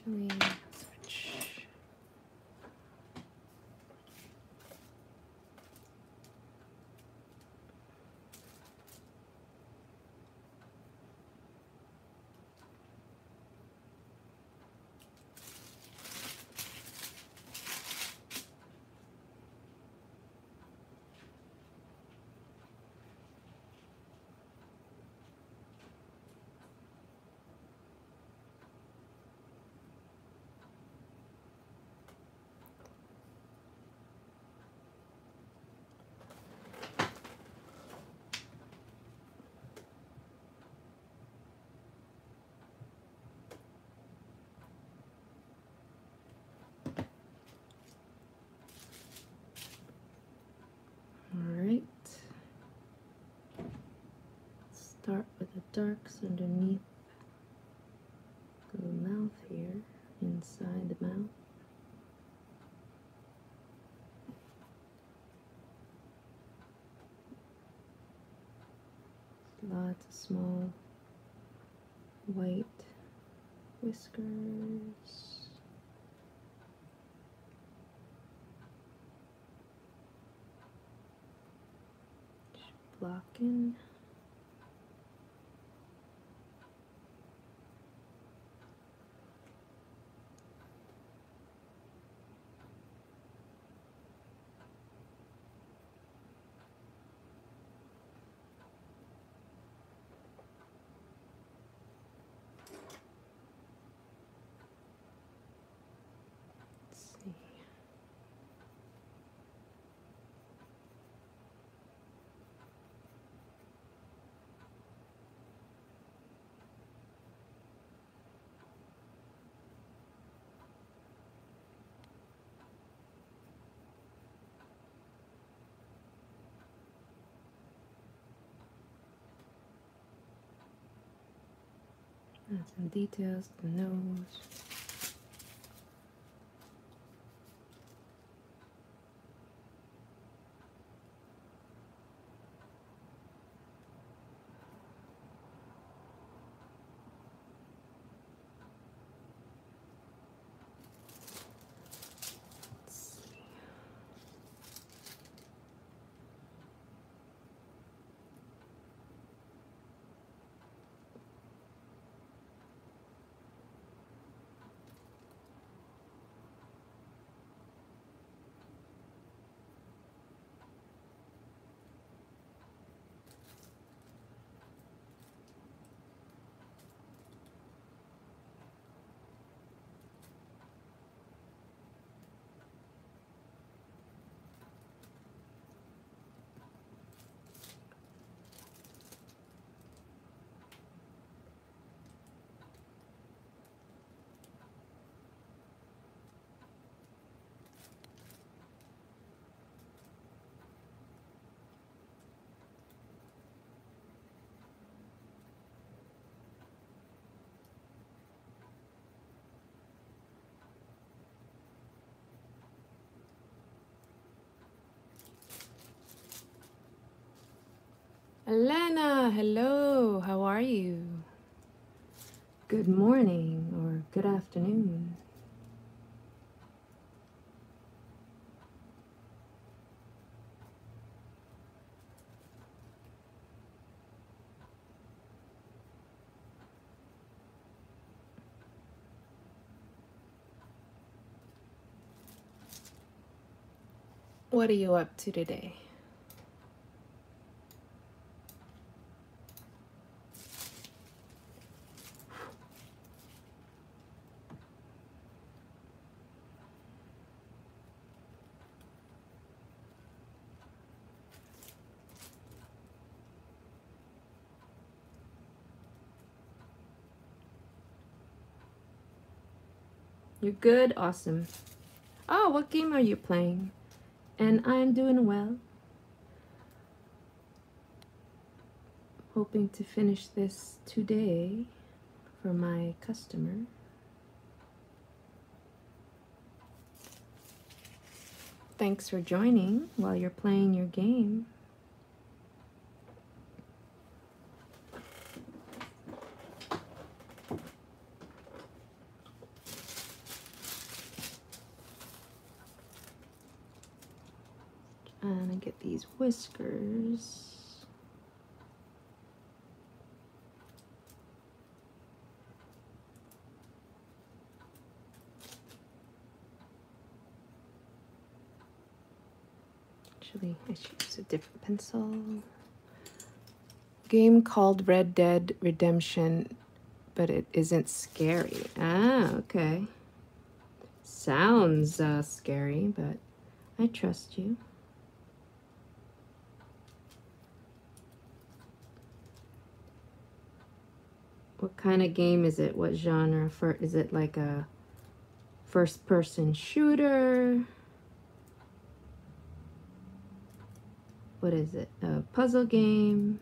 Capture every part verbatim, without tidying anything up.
Actually, switch. Alright, start with the darks underneath the mouth here, inside the mouth. Lots of small white whiskers. Blocking. Let's see. And some details, the nose. Elena, hello, how are you? Good morning or good afternoon. What are you up to today? You're good? Awesome. Oh, what game are you playing? And I'm doing well. Hoping to finish this today for my customer. Thanks for joining while you're playing your game. And I get these whiskers. Actually, I should use a different pencil. Game called Red Dead Redemption, but it isn't scary. Ah, okay. Sounds uh, scary, but I trust you. What kind of game is it? What genre? For is it like a first-person shooter? What is it? A puzzle game?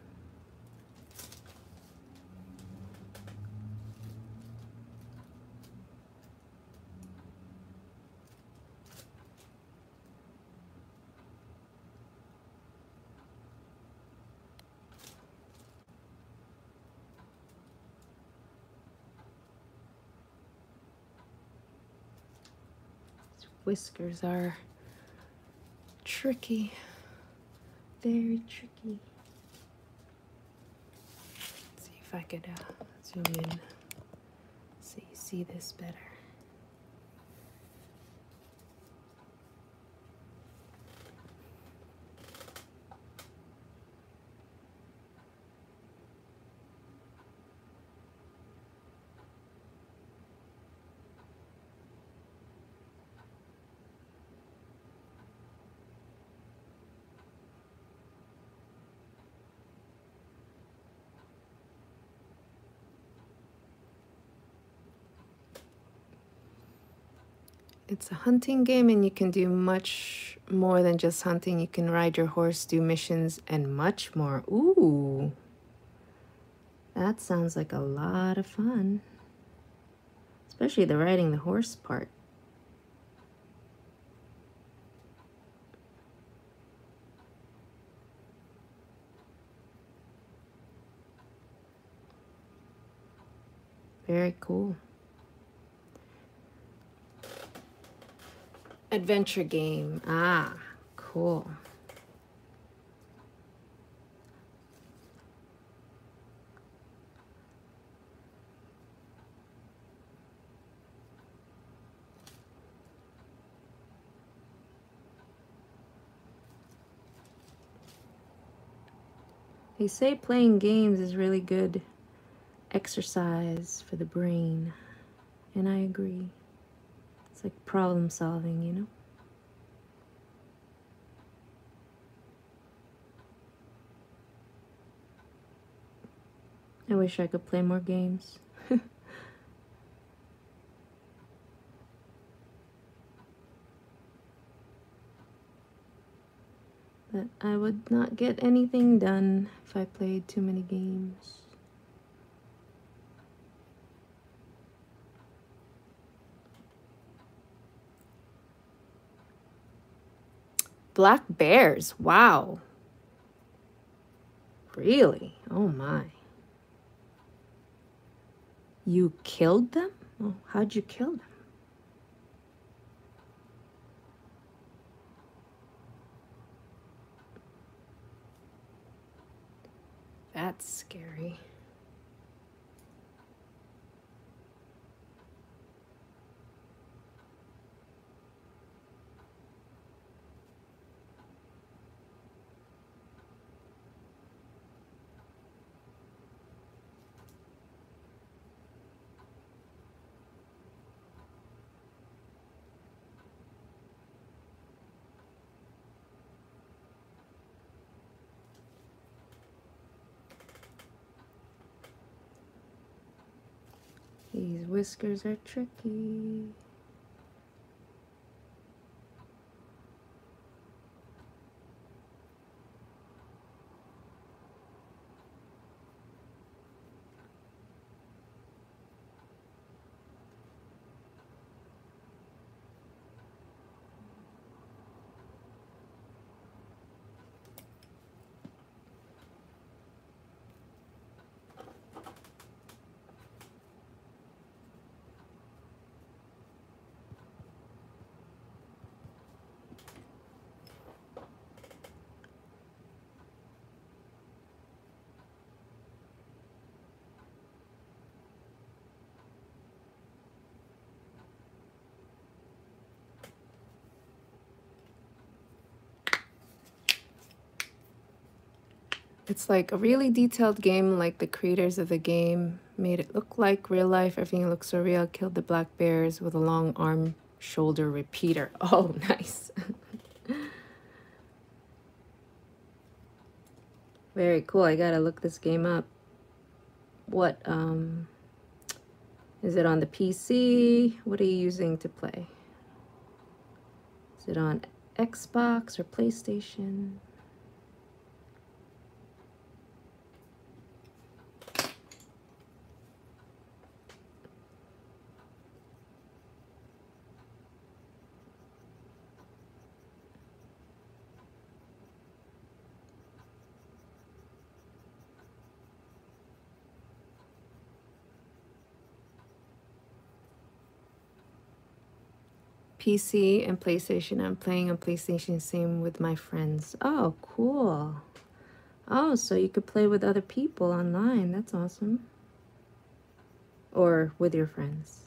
These whiskers are tricky. Very tricky. Let's see if I could uh, zoom in so you see this better. It's a hunting game, and you can do much more than just hunting. You can ride your horse, do missions, and much more. Ooh, that sounds like a lot of fun. Especially the riding the horse part. Very cool. Adventure game. Ah, cool. They say playing games is really good exercise for the brain, and I agree. It's like problem solving, you know? I wish I could play more games. But I would not get anything done if I played too many games. Black bears, wow. Really? Oh my. You killed them? Oh, how'd you kill them? That's scary. These whiskers are tricky. It's like a really detailed game, like the creators of the game made it look like real life. Everything looks so real. Killed the black bears with a long arm shoulder repeater. Oh, nice. Very cool. I gotta look this game up. What, um, is it on the P C? What are you using to play? Is it on Xbox or PlayStation? P C and PlayStation. I'm playing on PlayStation, same with my friends. Oh, cool. Oh, so you could play with other people online. That's awesome. Or with your friends.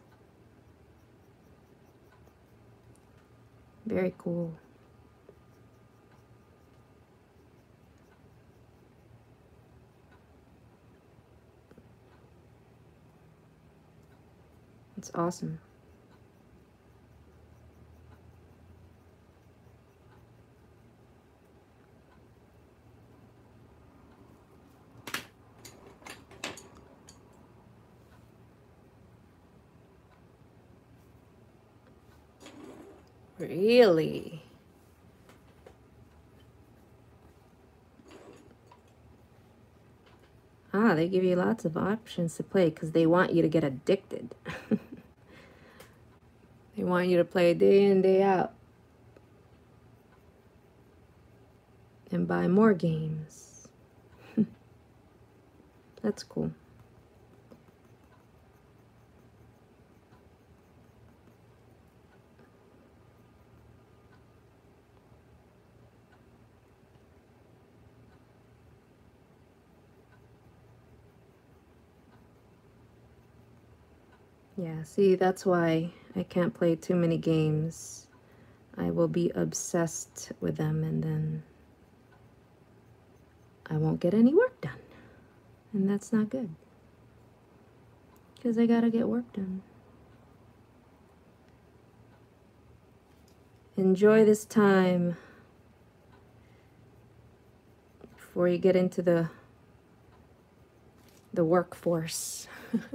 Very cool. It's awesome. Really? Ah, they give you lots of options to play because they want you to get addicted. They want you to play day in, day out. And buy more games. That's cool. Yeah, see, that's why I can't play too many games. I will be obsessed with them and then I won't get any work done. And that's not good. Because I gotta get work done. Enjoy this time before you get into the the workforce.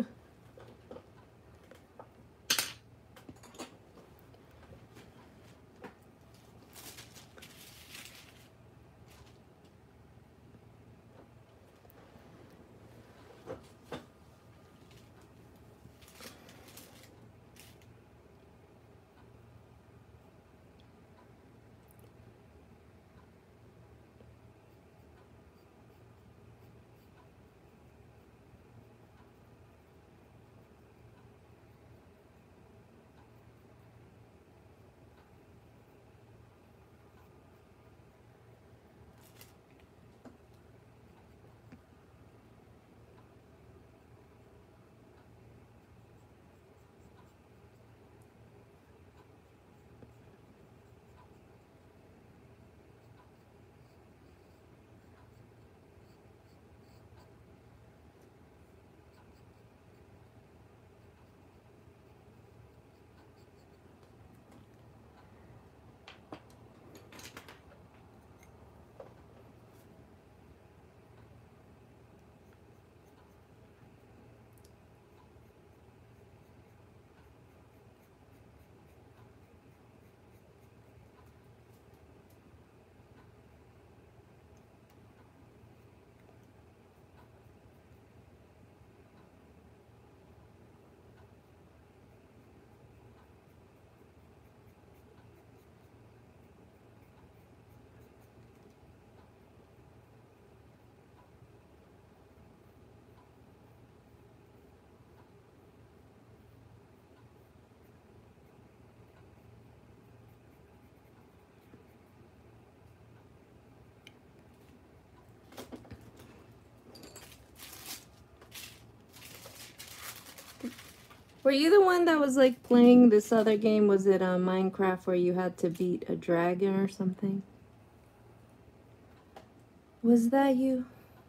Were you the one that was like playing this other game? Was it on Minecraft where you had to beat a dragon or something? Was that you?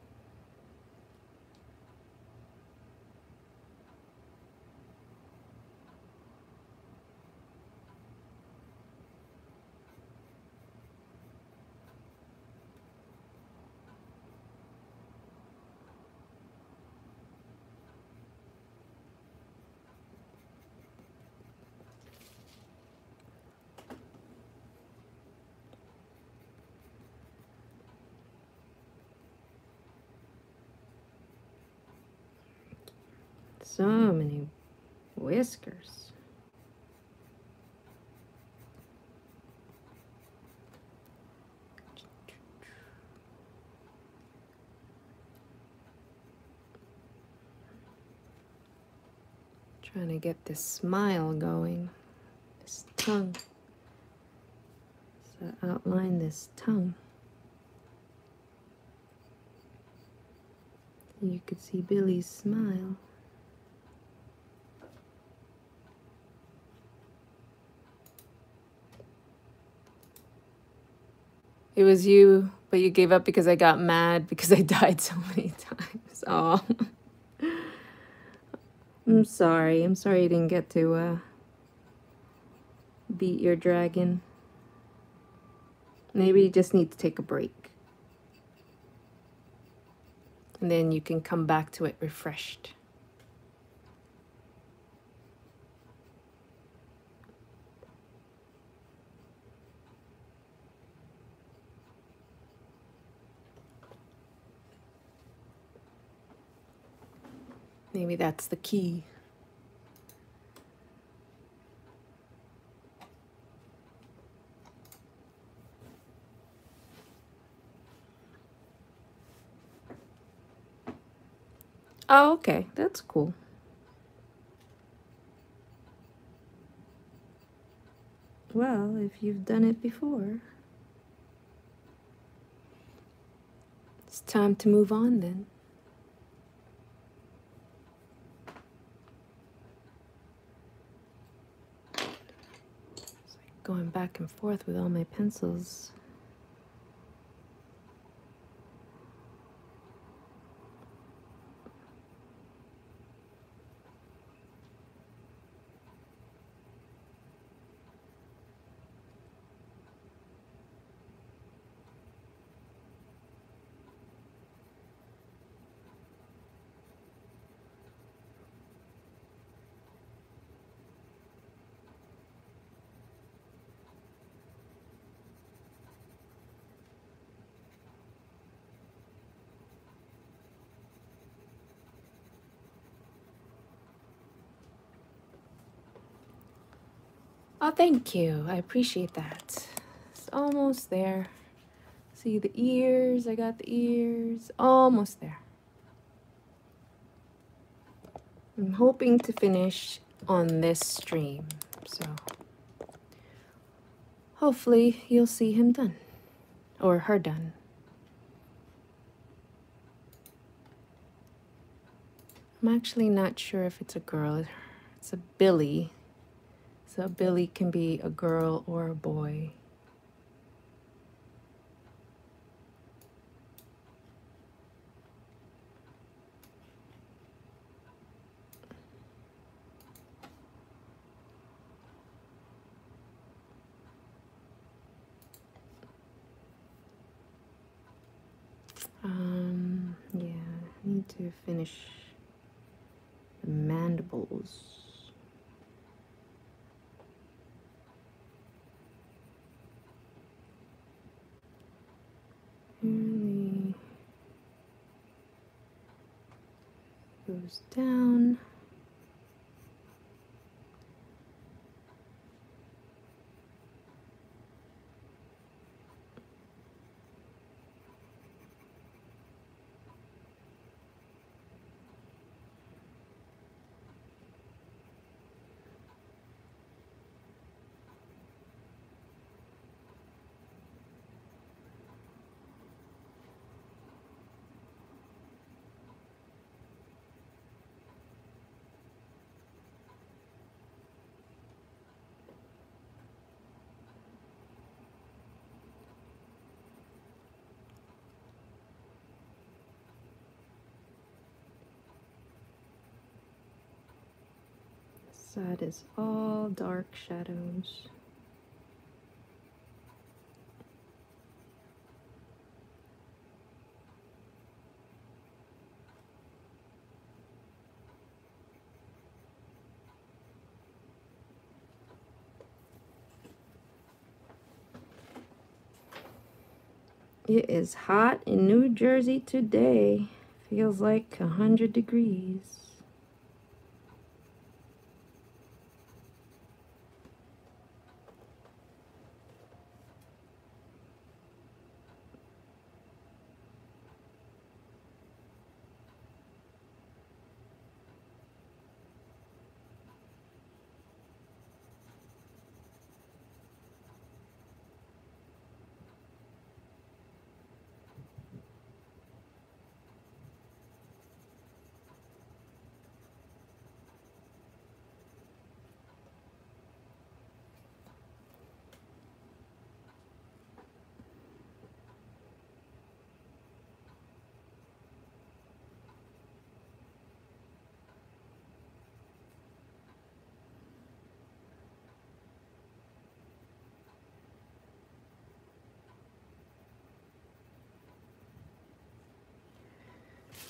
So many whiskers. Trying to get this smile going. This tongue. So outline this tongue. You could see Billy's smile. It was you, but you gave up because I got mad because I died so many times. Oh, I'm sorry. I'm sorry you didn't get to uh, beat your dragon. Maybe you just need to take a break. And then you can come back to it refreshed. Maybe that's the key. Oh, okay. That's cool. Well, if you've done it before, it's time to move on then. It's like going back and forth with all my pencils. Oh, thank you. I appreciate that. It's almost there. See the ears? I got the ears. Almost there. I'm hoping to finish on this stream. So hopefully you'll see him done. Or her done. I'm actually not sure if it's a girl. It's a Billi. So Billi can be a girl or a boy. Um, yeah, I need to finish the mandibles. Really goes down. Side is all dark shadows. It is hot in New Jersey today. Feels like a hundred degrees.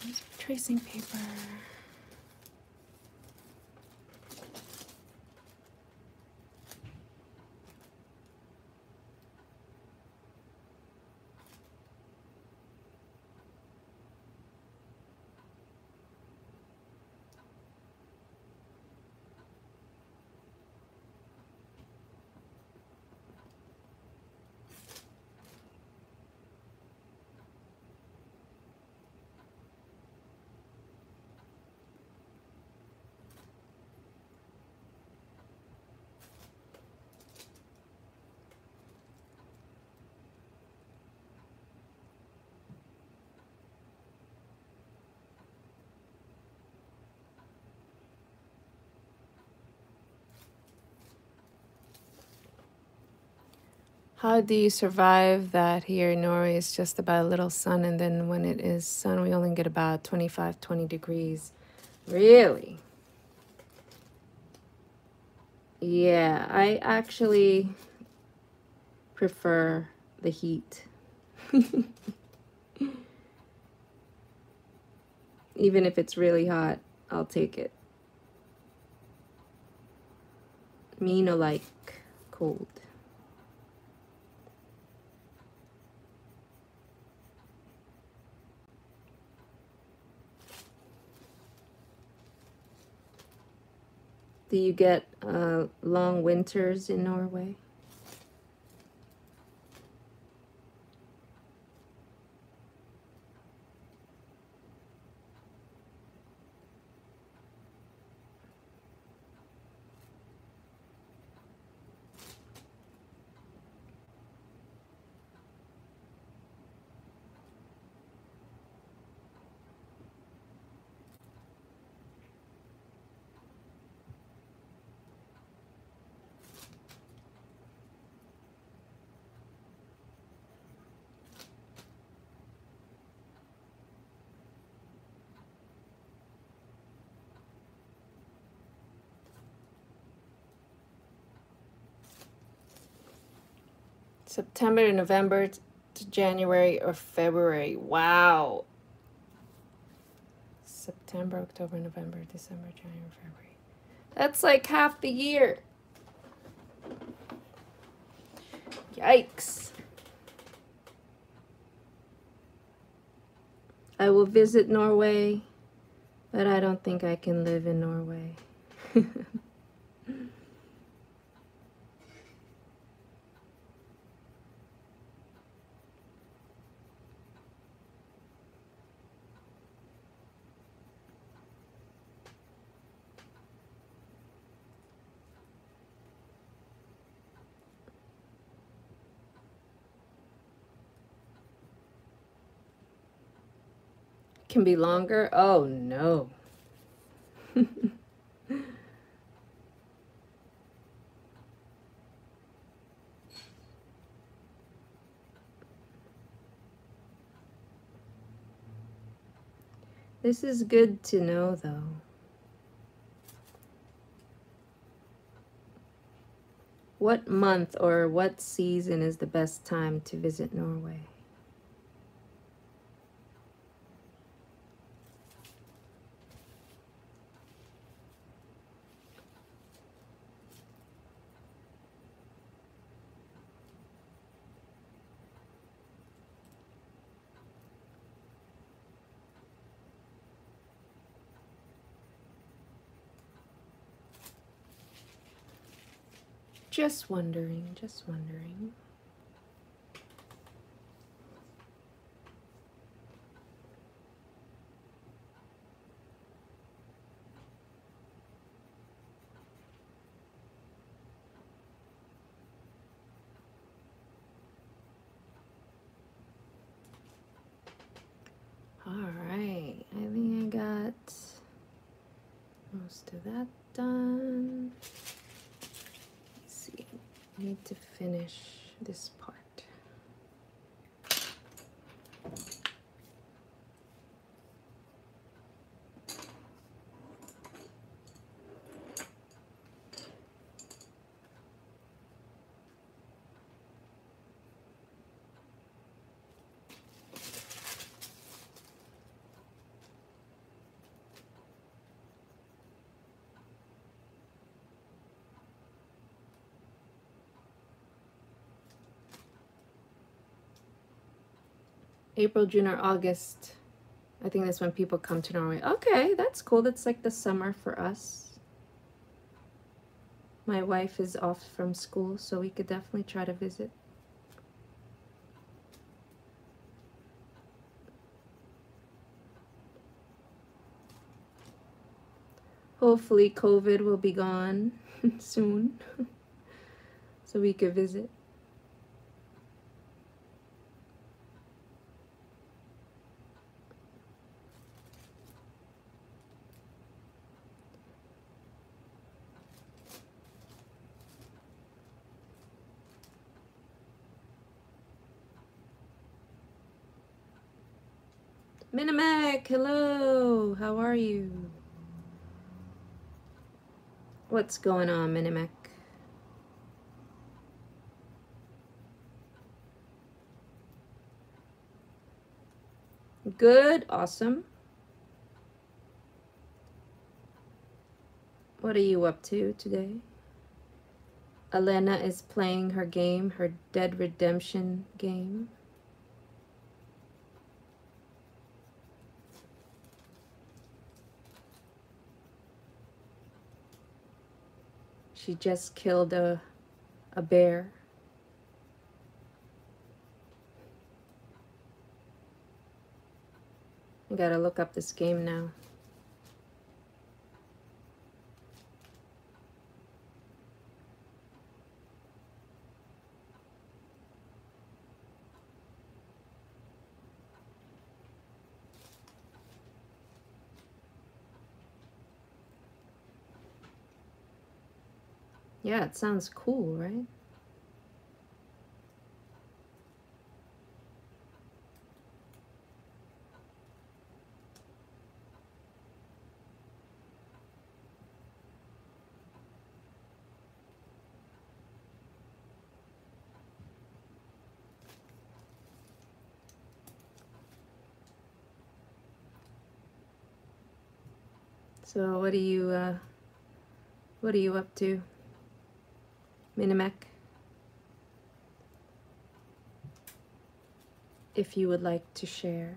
Where's my tracing paper? How do you survive that here in Norway? It's just about a little sun, and then when it is sun, we only get about twenty-five, twenty degrees. Really? Yeah, I actually prefer the heat. Even if it's really hot, I'll take it. Me no like cold. Do you get uh, long winters in Norway? September to November to January or February. Wow. September, October, November, December, January, February. That's like half the year. Yikes. I will visit Norway, but I don't think I can live in Norway. Can be longer? Oh no. This is good to know though. What month or what season is the best time to visit Norway? Just wondering, just wondering. All right, I think I got most of that done. Let's see, I need to finish this part. April, June, or August. I think that's when people come to Norway. Okay, that's cool. That's like the summer for us. My wife is off from school, so we could definitely try to visit. Hopefully COVID will be gone soon so we could visit. Minimac, hello, how are you? What's going on, Minimac? Good, awesome. What are you up to today? Elena is playing her game, her Dead Redemption game. She just killed a, a bear. I gotta look up this game now. Yeah, it sounds cool, right? So what are you, uh, what are you up to, Minimac? If you would like to share.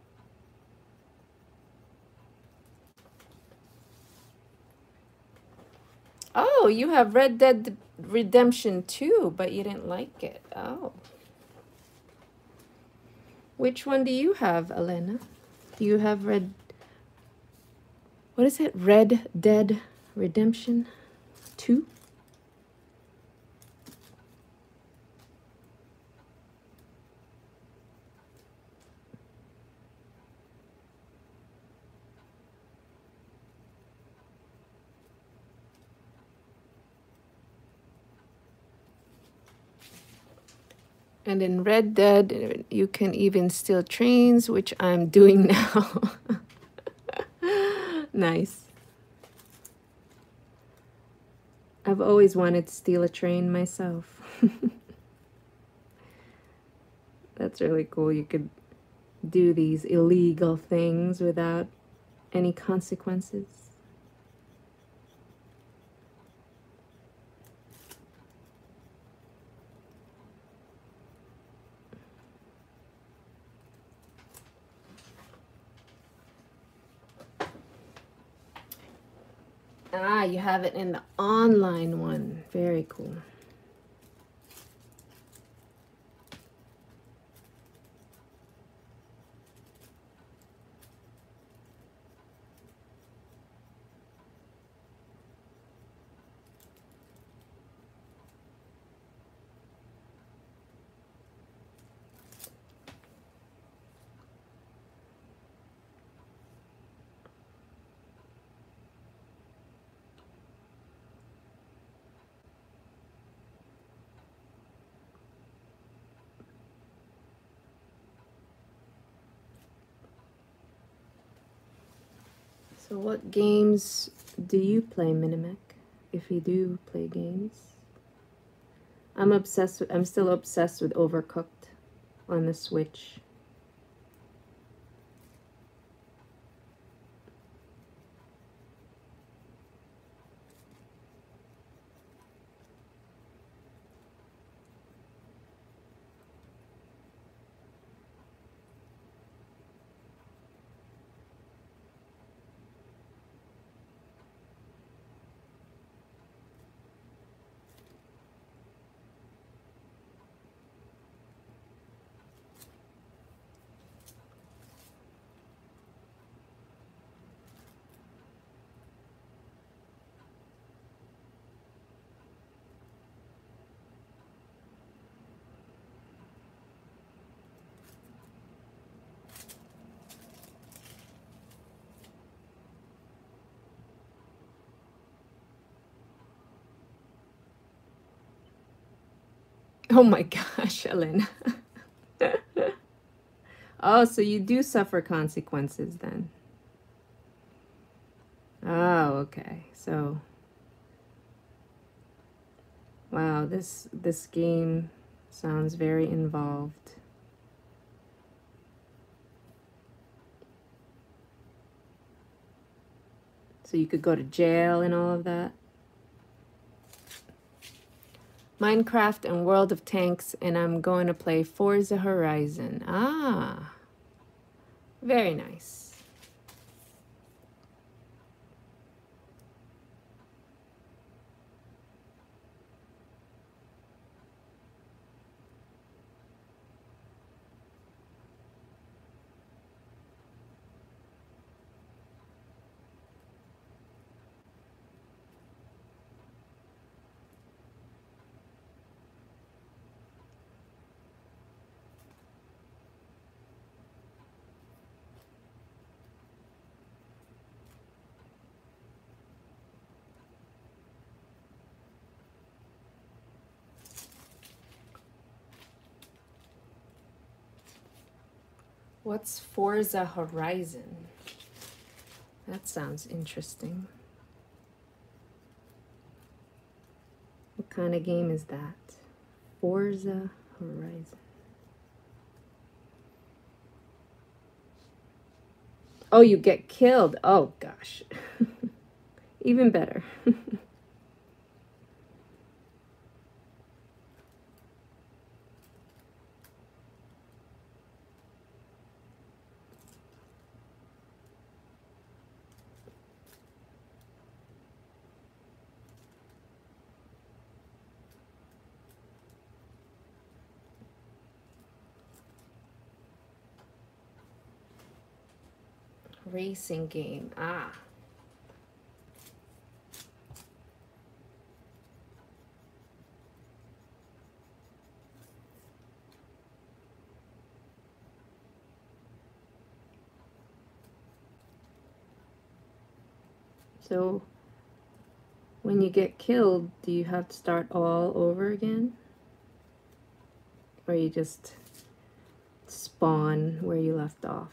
Oh, you have Red Dead Redemption two, but you didn't like it. Oh. Which one do you have, Elena? Do you have Red... What is it? Red Dead Redemption two? And in Red Dead, you can even steal trains, which I'm doing now. Nice. I've always wanted to steal a train myself. That's really cool. You could do these illegal things without any consequences. Ah, you have it in the online one. Very cool. So what games do you play, Minimac? If you do play games. I'm obsessed with, I'm still obsessed with Overcooked on the Switch. Oh my gosh, Ellen. Oh, so you do suffer consequences then. Oh, okay. So, wow, this this game sounds very involved. So you could go to jail and all of that. Minecraft and World of Tanks, and I'm going to play Forza Horizon. Ah, very nice. What's Forza Horizon? That sounds interesting. What kind of game is that? Forza Horizon. Oh, you get killed. Oh, gosh. Even better. Racing game. Ah. So, when you get killed, do you have to start all over again? Or you just spawn where you left off?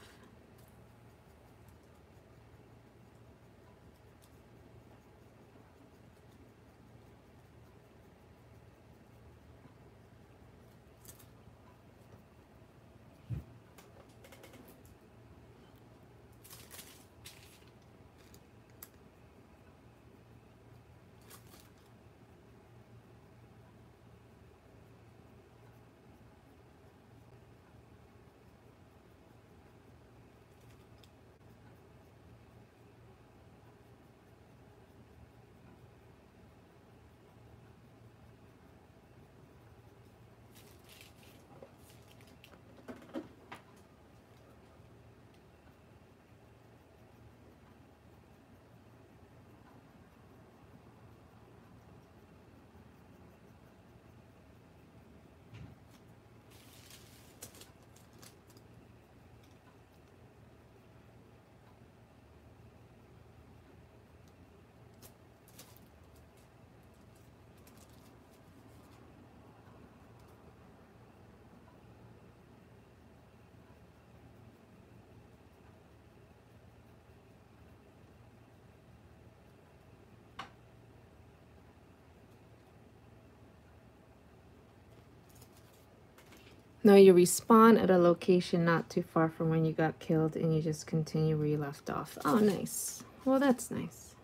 No, you respawn at a location not too far from when you got killed and you just continue where you left off. Oh, nice. Well, that's nice.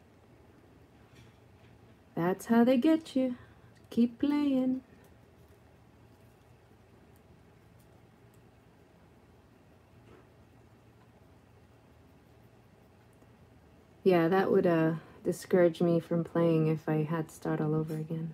That's how they get you. Keep playing. Yeah, that would uh, discourage me from playing if I had to start all over again.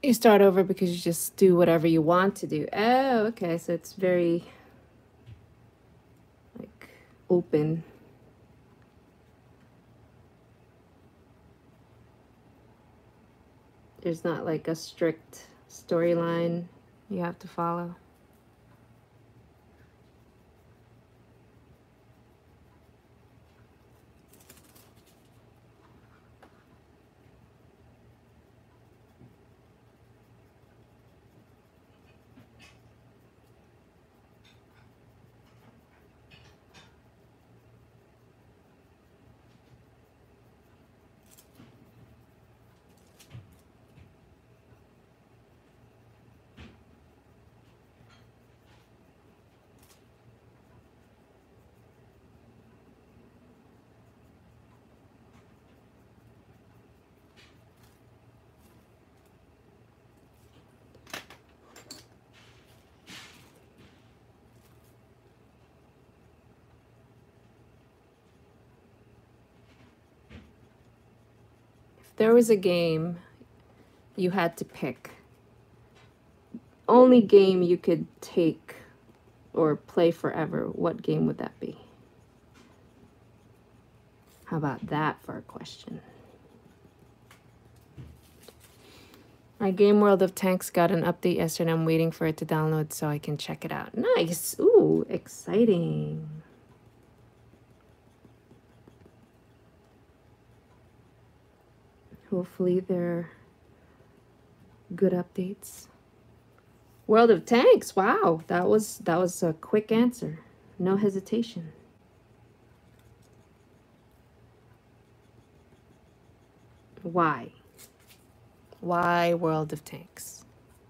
You start over because you just do whatever you want to do. Oh, okay. So it's very like open. There's not like a strict storyline you have to follow. There was a game you had to pick. Only game you could take or play forever, what game would that be? How about that for a question? My game World of Tanks got an update yesterday. I'm waiting for it to download so I can check it out. Nice. Ooh, exciting. Hopefully they're good updates. World of Tanks. Wow, that was that was a quick answer. No hesitation. Why? Why World of Tanks?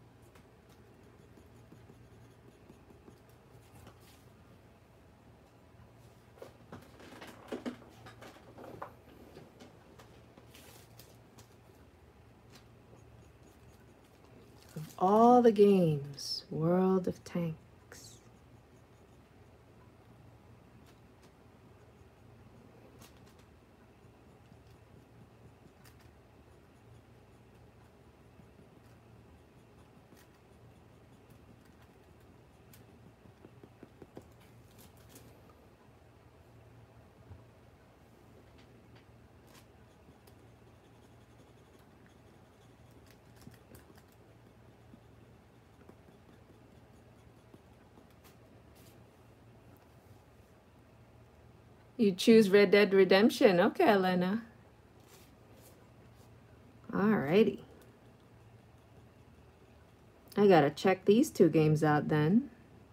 Of all the games, World of Tanks. You choose Red Dead Redemption. Okay, Elena. Alrighty. I gotta check these two games out then.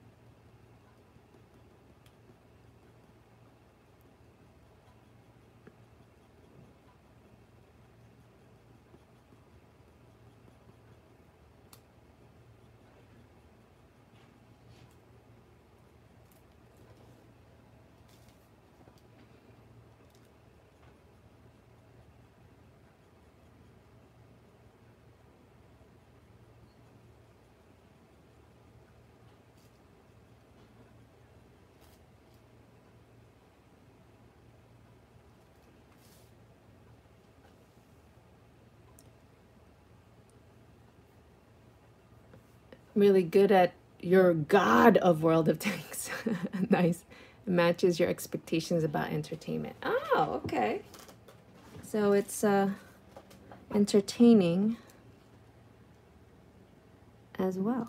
Really good at your god of World of Tanks. Nice. It matches your expectations about entertainment. Oh, okay. So it's uh, entertaining as well.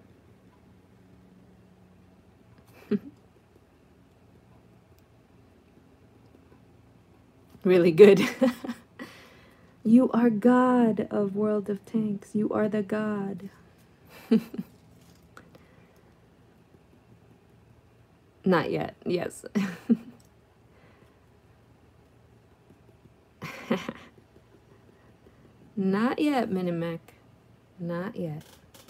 Really good. You are god of World of Tanks. You are the god. Not yet, yes. Not yet, Minimac. Not yet.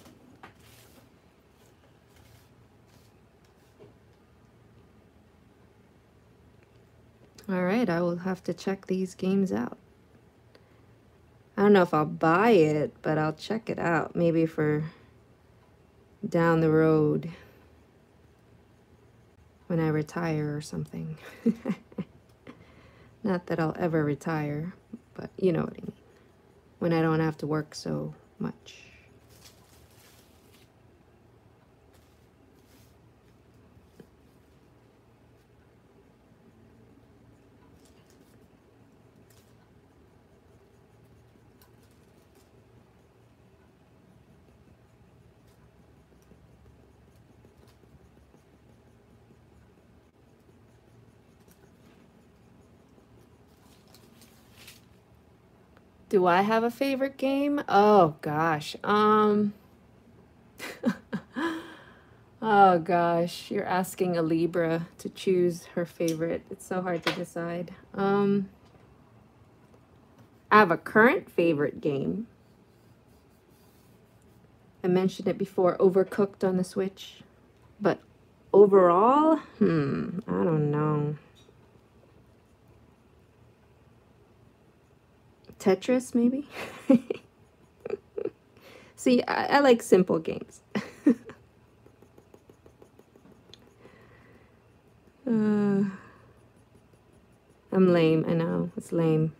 All right, I will have to check these games out. I don't know if I'll buy it, but I'll check it out. Maybe for down the road when I retire or something. Not that I'll ever retire, but you know what I mean. When I don't have to work so much. Do I have a favorite game? Oh gosh. Um Oh gosh, you're asking a Libra to choose her favorite. It's so hard to decide. Um I have a current favorite game. I mentioned it before, Overcooked on the Switch. But overall, hmm, I don't know. Tetris, maybe? See, I, I like simple games. uh, I'm lame, I know, it's lame.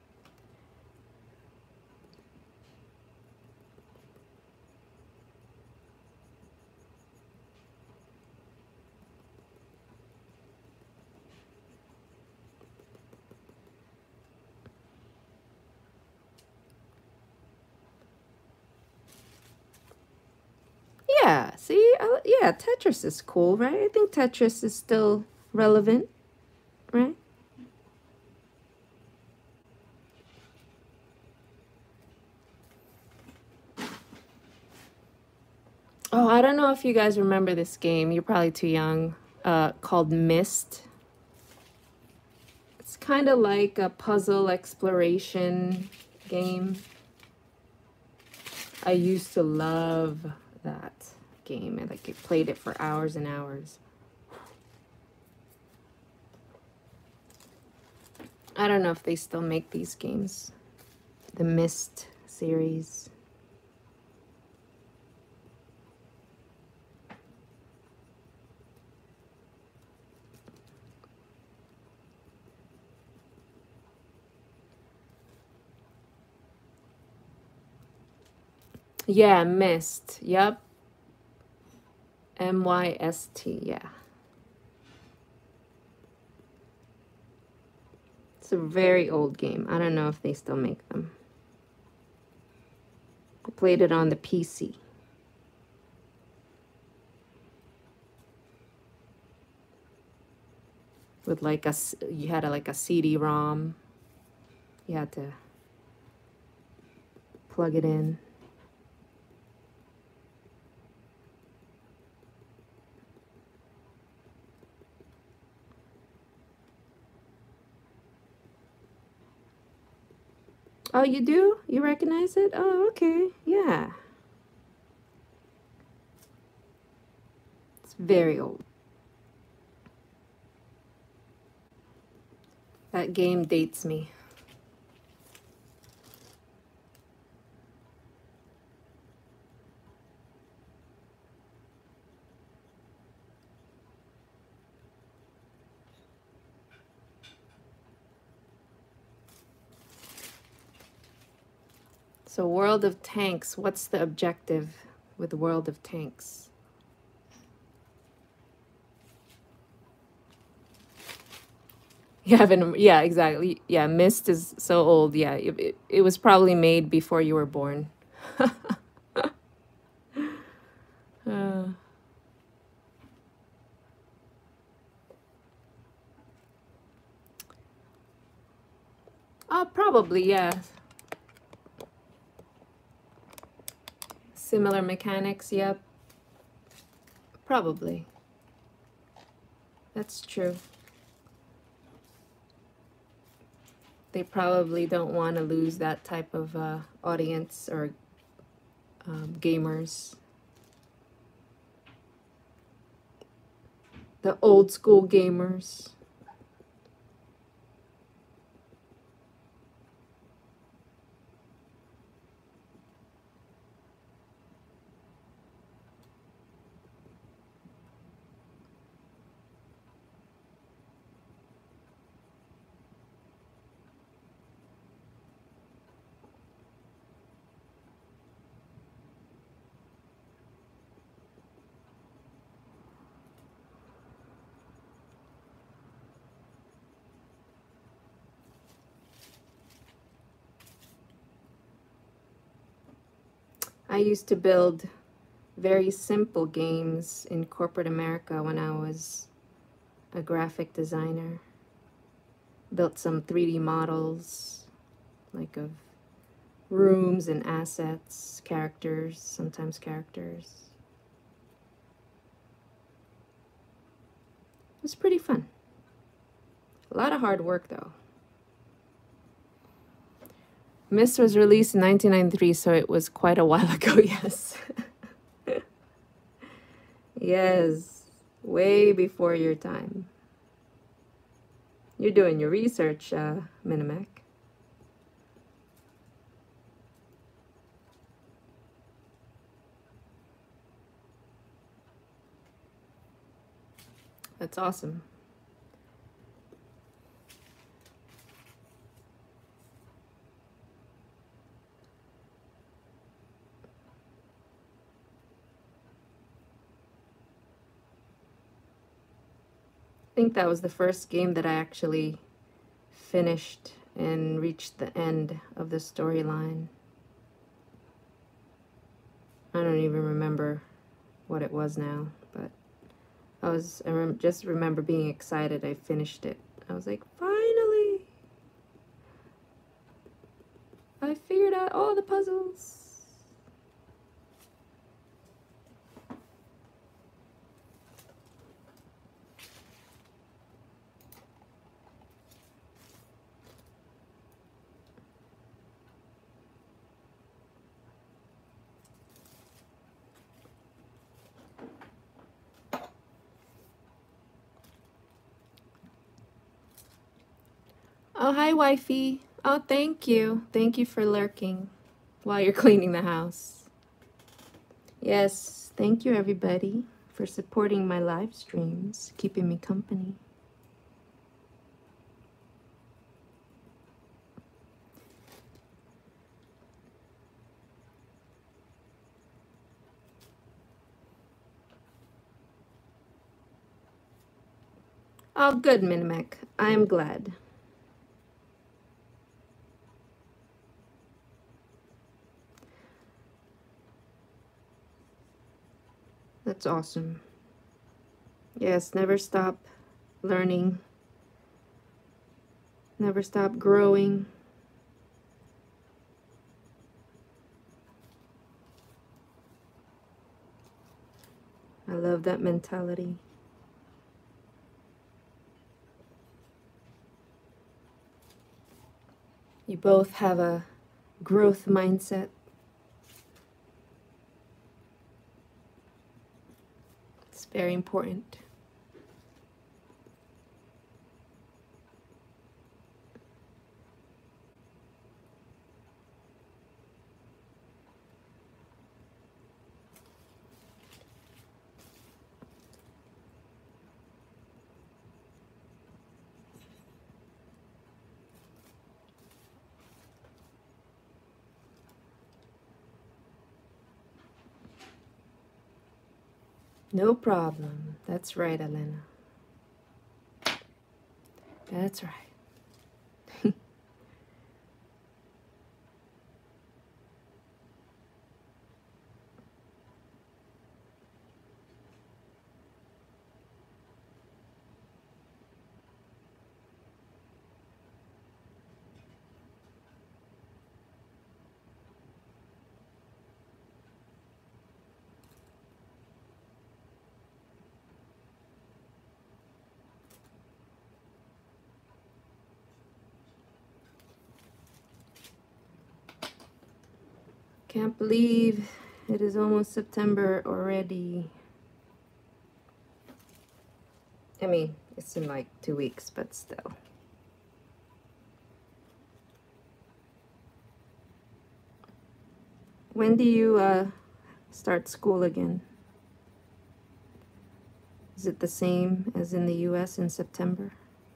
Yeah, see, I, yeah, Tetris is cool, right? I think Tetris is still relevant, right? Oh, I don't know if you guys remember this game. You're probably too young. Uh, called Myst. It's kind of like a puzzle exploration game. I used to love that game. I like played it for hours and hours. I don't know if they still make these games. The Myst series. Yeah, Myst. Yep. M Y S T, yeah. It's a very old game. I don't know if they still make them. I played it on the P C. With like a, you had a, like a C D ROM. You had to plug it in. Oh, you do? You recognize it? Oh, okay. Yeah. It's very old. That game dates me. So World of Tanks, what's the objective with World of Tanks? You haven't, yeah, exactly. Yeah, Myst is so old. Yeah, it, it, it was probably made before you were born. uh. Oh, probably, yeah. Similar mechanics, yep. Probably. That's true. They probably don't want to lose that type of uh, audience or um, gamers. The old school gamers. I used to build very simple games in corporate America when I was a graphic designer. Built some three D models, like of rooms and assets, characters, sometimes characters. It was pretty fun. A lot of hard work though. Myst was released in nineteen ninety-three, so it was quite a while ago, yes. Yes, way before your time. You're doing your research, uh, Minimac. That's awesome. I think that was the first game that I actually finished and reached the end of the storyline. I don't even remember what it was now, but I was, I rem just remember being excited. I finished it. I was like, finally! I figured out all the puzzles. Oh, hi, wifey. Oh, thank you. Thank you for lurking while you're cleaning the house. Yes, thank you, everybody, for supporting my live streams, keeping me company. Oh, good, Minimac. I'm glad. That's awesome. Yes, never stop learning. Never stop growing. I love that mentality. You both have a growth mindset. It's very important. No problem. That's right, Elena. That's right. Can't believe it is almost September already. I mean, it's in like two weeks, but still. When do you uh, start school again? Is it the same as in the U S in September?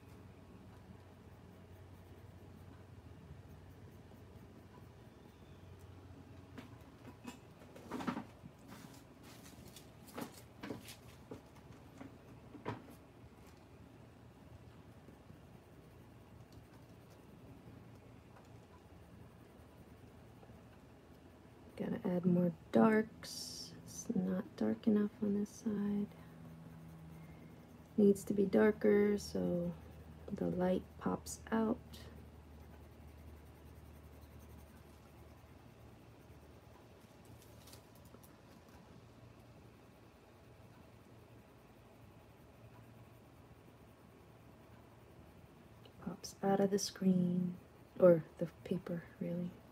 Gotta add more darks. It's not dark enough on this side. Needs to be darker so the light pops out. pops out of the screen, or the paper, really.